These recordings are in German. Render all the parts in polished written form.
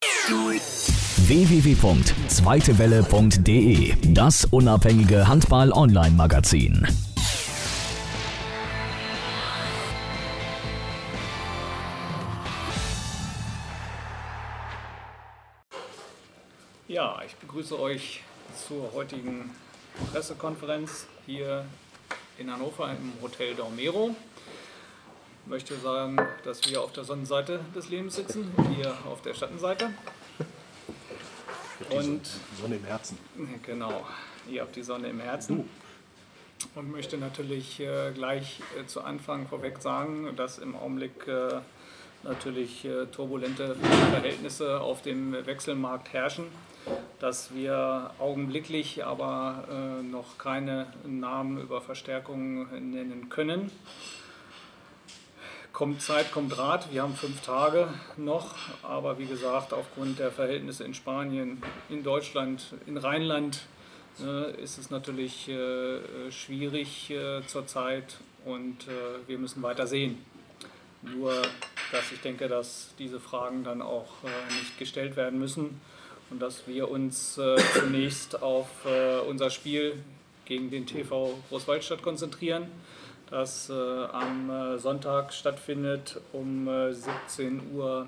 www.zweitewelle.de, das unabhängige Handball-Online-Magazin. Ja, ich begrüße euch zur heutigen Pressekonferenz hier in Hannover im Hotel Dormero. Ich möchte sagen, dass wir auf der Sonnenseite des Lebens sitzen, ihr auf der Schattenseite. Und Sonne im Herzen. Genau, ihr habt die Sonne im Herzen. Und möchte natürlich gleich zu Anfang vorweg sagen, dass im Augenblick natürlich turbulente Verhältnisse auf dem Wechselmarkt herrschen, dass wir augenblicklich aber noch keine Namen über Verstärkungen nennen können. Kommt Zeit, kommt Rat. Wir haben 5 Tage noch, aber wie gesagt, aufgrund der Verhältnisse in Spanien, in Deutschland, in Rheinland ist es natürlich schwierig zurzeit und wir müssen weiter sehen. Nur, dass ich denke, dass diese Fragen dann auch nicht gestellt werden müssen und dass wir uns zunächst auf unser Spiel gegen den TV Großwaldstadt konzentrieren, das am Sonntag stattfindet um 17:30 Uhr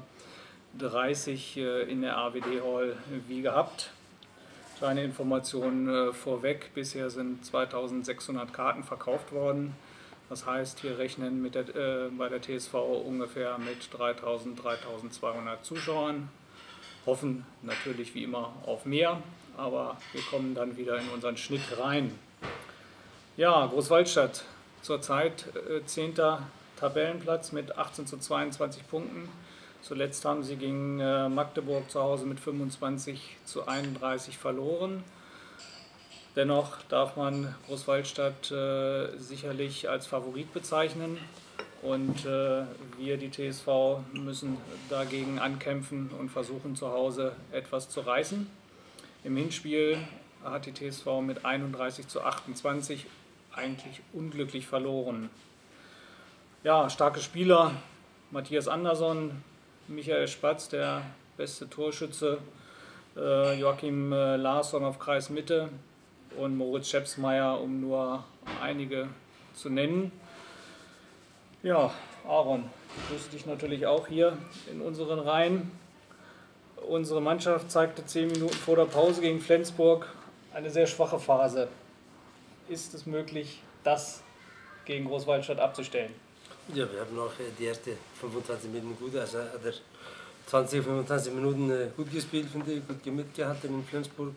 in der AWD Hall wie gehabt. Kleine Informationen vorweg, bisher sind 2600 Karten verkauft worden. Das heißt, wir rechnen bei der TSV ungefähr mit 3000, 3200 Zuschauern. Hoffen natürlich wie immer auf mehr, aber wir kommen dann wieder in unseren Schnitt rein. Ja, Großwaldstadt zurzeit 10. Tabellenplatz mit 18:22 Punkten. Zuletzt haben sie gegen Magdeburg zu Hause mit 25:31 verloren. Dennoch darf man Großwaldstadt sicherlich als Favorit bezeichnen und wir, die TSV, müssen dagegen ankämpfen und versuchen zu Hause etwas zu reißen. Im Hinspiel hat die TSV mit 31:28 eigentlich unglücklich verloren. Ja, starke Spieler, Matthias Andersson, Michael Spatz, der beste Torschütze, Joachim Larsson auf Kreismitte und Moritz Schepsmeier, um nur einige zu nennen. Ja, Aaron, ich begrüße dich natürlich auch hier in unseren Reihen. Unsere Mannschaft zeigte 10 Minuten vor der Pause gegen Flensburg eine sehr schwache Phase. Ist es möglich, das gegen Großwaldstadt abzustellen? Ja, wir haben auch die ersten 25 Minuten gut, also hat er 20, 25 Minuten gut gespielt, finde ich, gut mitgehabt in Flensburg,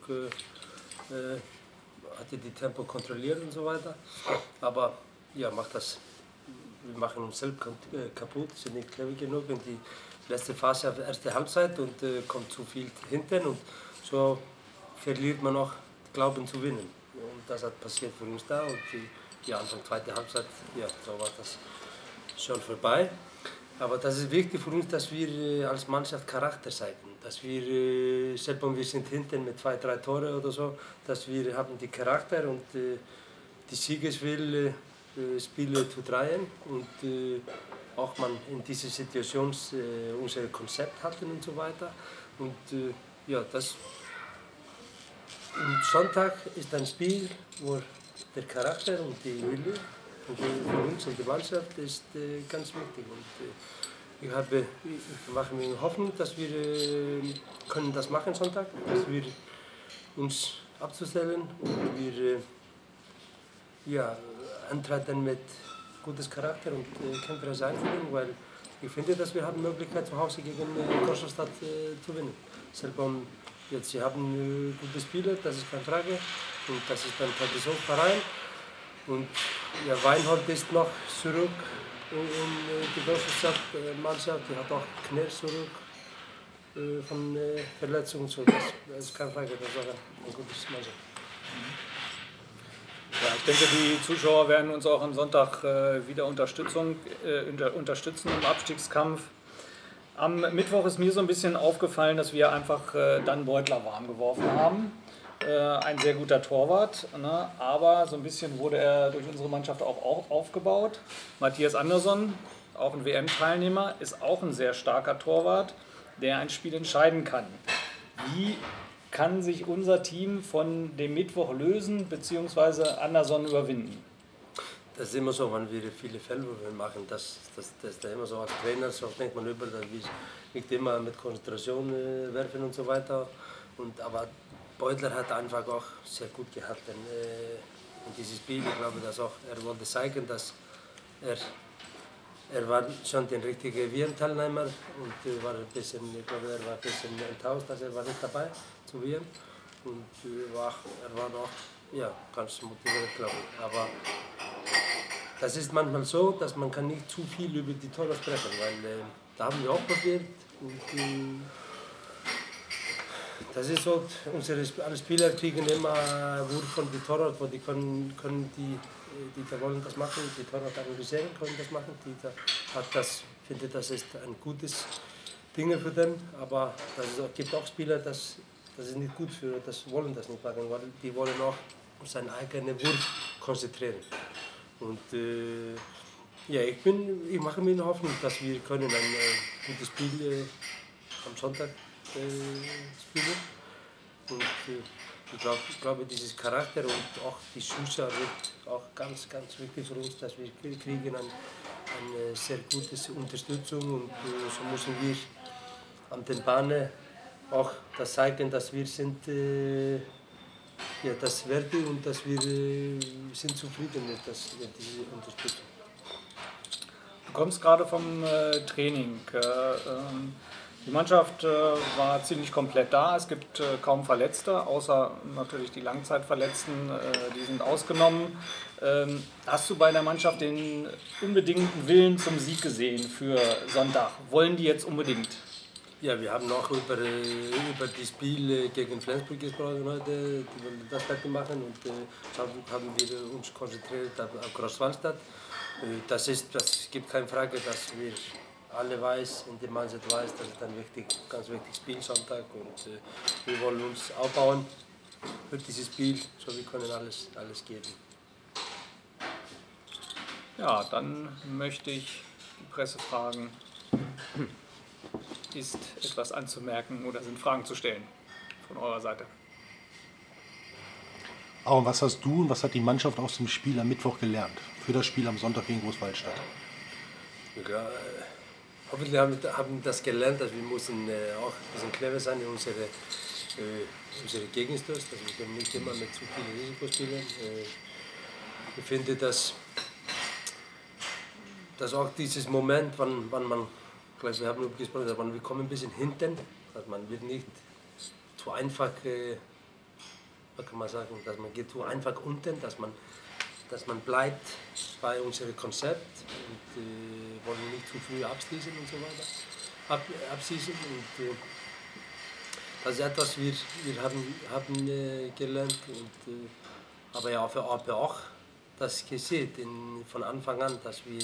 hatte die Tempo kontrolliert und so weiter, aber ja, wir machen uns selbst kaputt, sind nicht clever genug in die letzte Phase, erste Halbzeit und kommt zu viel hinten und so verliert man auch Glauben zu gewinnen. Und das hat passiert für uns da und Anfang zweite Halbzeit, ja, so war das schon vorbei. Aber das ist wichtig für uns, dass wir als Mannschaft Charakter zeigen, dass wir, selbst wenn wir sind hinten mit 2, 3 Tore oder so, dass wir haben die Charakter und die Siegeswille Spiele zu drehen und auch man in dieser Situation unser Konzept hatten und so weiter. Und ja, das am Sonntag ist ein Spiel, wo der Charakter und die Wille und für uns und die Mannschaft ist ganz wichtig. Und ich mache mir Hoffnung, dass wir können das machen Sonntag, dass wir uns abzustellen und wir antreten mit gutes Charakter und kämpferische Einstellung, weil ich finde, dass wir haben Möglichkeit zu Hause gegen Großwaldstadt zu gewinnen. Jetzt, sie haben gute Spieler, das ist keine Frage. Und das ist ein Traditionsverein. Und ja, Weinhold ist noch zurück in die Großwaldstadt-Mannschaft. Die hat auch Knirsch zurück von Verletzungen. So, das ist keine Frage, das ist auch eine gute Mannschaft. Ja, ich denke, die Zuschauer werden uns auch am Sonntag wieder unterstützen im Abstiegskampf. Am Mittwoch ist mir so ein bisschen aufgefallen, dass wir einfach Dan Beutler warm geworfen haben. Ein sehr guter Torwart, ne? Aber so ein bisschen wurde er durch unsere Mannschaft auch aufgebaut. Matthias Andersson, auch ein WM-Teilnehmer, ist auch ein sehr starker Torwart. der ein Spiel entscheiden kann. Wie kann sich unser Team von dem Mittwoch lösen bzw. Anderson überwinden? Das ist immer so, wenn wir viele Fehlwürfe machen, das ist da immer so als Trainer, so denkt man über, dass wir nicht immer mit Konzentration werfen und so weiter. Aber Beutler hat einfach auch sehr gut gehalten in dieses Spiel. Ich glaube, dass auch er wollte zeigen, dass er war schon der richtige WM-Teilnehmer und war ein bisschen, ich glaube, er war ein bisschen enttäuscht, dass er war nicht dabei zu WM. Und er war auch ja, ganz motiviert, glaube ich. Aber das ist manchmal so, dass man kann nicht zu viel über die Tore sprechen, weil da haben wir auch probiert. Und, das ist so, alle Spieler kriegen immer Wurf von den Torwart, wo die können die wollen das machen, die Torwart analysieren können das machen. Finde, das ist ein gutes Ding für den, aber es gibt auch Spieler, das ist nicht gut für, das wollen das nicht machen, weil die wollen auch auf seinen eigenen Wurf konzentrieren. Und ja, ich mache mir eine Hoffnung, dass wir können ein gutes Spiel am Sonntag spielen. Und ich glaube, dieses Charakter und auch die Schüsse wird auch ganz, ganz wichtig für uns, dass wir kriegen eine sehr gute Unterstützung und so müssen wir an den Bahnen auch das zeigen, dass wir sind ja, das wert und dass wir sind zufrieden mit dieser Unterstützung. Du kommst gerade vom Training. Die Mannschaft war ziemlich komplett da. Es gibt kaum Verletzte, außer natürlich die Langzeitverletzten, die sind ausgenommen. Hast du bei der Mannschaft den unbedingten Willen zum Sieg gesehen für Sonntag? Wollen die jetzt unbedingt? Ja, wir haben auch über das Spiel gegen Flensburg gesprochen heute, die wollen das fertig machen und haben wir uns konzentriert auf Großwallstadt. Das gibt keine Frage, dass wir alle weiß und die Mannschaft weiß, das ist ein ganz wichtiges Spiel Sonntag und wir wollen uns aufbauen für dieses Spiel, so wir können alles geben. Ja, dann möchte ich die Presse fragen, ist etwas anzumerken oder sind Fragen zu stellen von eurer Seite? Aber was hast du und was hat die Mannschaft aus dem Spiel am Mittwoch gelernt für das Spiel am Sonntag gegen Großwallstadt? Ja, hoffentlich haben wir das gelernt, dass wir müssen auch ein bisschen clever sein in unsere Gegenstoß, dass wir können nicht immer mit zu viel Risiko spielen. Ich finde, dass auch dieses Moment, wann man, gleich wir haben nur gesprochen, dass wir kommen ein bisschen hinten, dass man wird nicht zu einfach, was kann man sagen, dass man geht zu einfach unten, dass man bleibt bei unserem Konzept und wollen nicht zu früh abschließen und so weiter. Abschließen und das ist etwas, wir haben gelernt und aber ja auch das gesehen von Anfang an, dass wir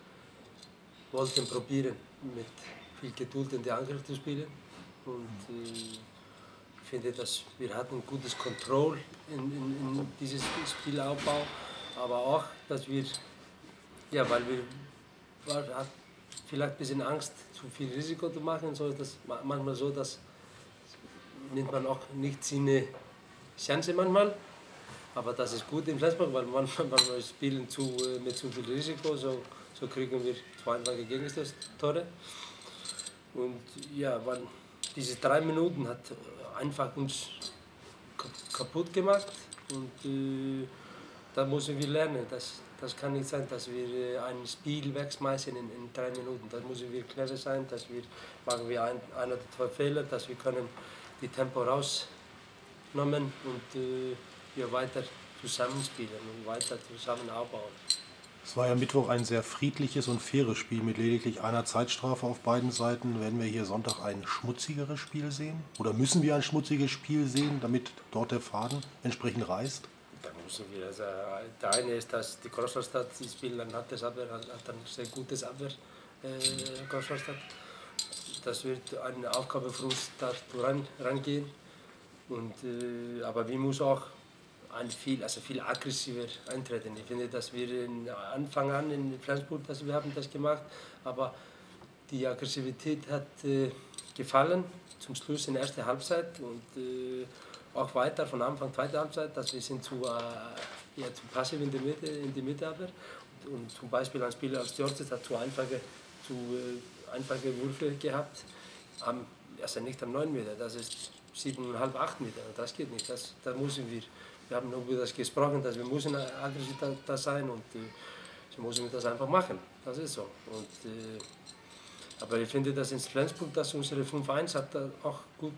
wollten probieren mit viel Geduld in die Angriff zu spielen und ich finde, dass wir hatten gutes Kontrolle in dieses Spielaufbau. Aber auch, dass wir, ja, weil wir hat vielleicht ein bisschen Angst, zu viel Risiko zu machen, so ist das manchmal so, dass nimmt man auch nicht seine Chance manchmal. Aber das ist gut in Flensburg, weil manchmal wir spielen mit zu viel Risiko, so kriegen wir 2 einfache Gegentore. Und ja, diese 3 Minuten hat einfach uns kaputt gemacht und da müssen wir lernen. Das kann nicht sein, dass wir ein Spiel wegschmeißen in 3 Minuten. Da müssen wir clever sein, dass wir machen wir ein oder 2 Fehler, dass wir können die Tempo rausnehmen und wir weiter zusammenspielen und weiter zusammen aufbauen. Es war ja Mittwoch ein sehr friedliches und faires Spiel mit lediglich einer Zeitstrafe auf beiden Seiten. Werden wir hier Sonntag ein schmutzigeres Spiel sehen? Oder müssen wir ein schmutziges Spiel sehen, damit dort der Faden entsprechend reißt? Da müssen wir. Also, der eine ist, dass die Großwallstadt das Spiel dann hat ein sehr gutes Abwehr, Großwallstadt. Das wird eine Aufgabe für uns, da rangehen. Und, aber wir müssen auch viel aggressiver eintreten. Ich finde, dass wir Anfang an in Flensburg, wir haben das gemacht, aber die Aggressivität hat gefallen, zum Schluss in der ersten Halbzeit und auch weiter von Anfang zweite Halbzeit, dass wir sind zu passiv in die Mitte aber. Und zum Beispiel ein Spieler als Georges hat zu einfache Würfe gehabt, also nicht am 9 Meter, das ist 7,5, 8 Meter, das geht nicht, da müssen wir haben noch über das gesprochen, dass wir müssen aggressiv da sein und so müssen wir das einfach machen, das ist so. Und, aber ich finde, dass in Flensburg, dass unsere 5-1 hat auch gut,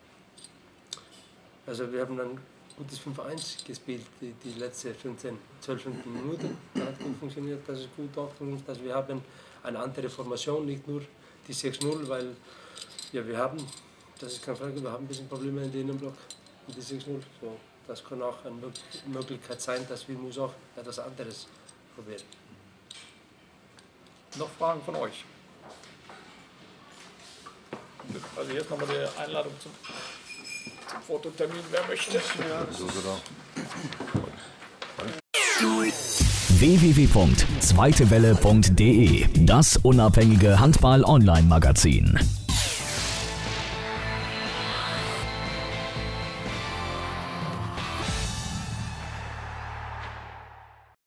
also wir haben ein gutes 5-1 gespielt, die letzten 12 Minuten, das hat gut funktioniert, das ist gut auch für uns, dass wir haben eine andere Formation, nicht nur die 6-0, weil ja, wir haben, das ist keine Frage, wir haben ein bisschen Probleme in den Innenblock, in die 6-0, so, das kann auch eine Möglichkeit sein, dass wir muss auch etwas anderes probieren. Noch Fragen von euch? Also jetzt nochmal die Einladung zum Fototermin, wer möchte. Ja. www.zweitewelle.de, das unabhängige Handball-Online-Magazin.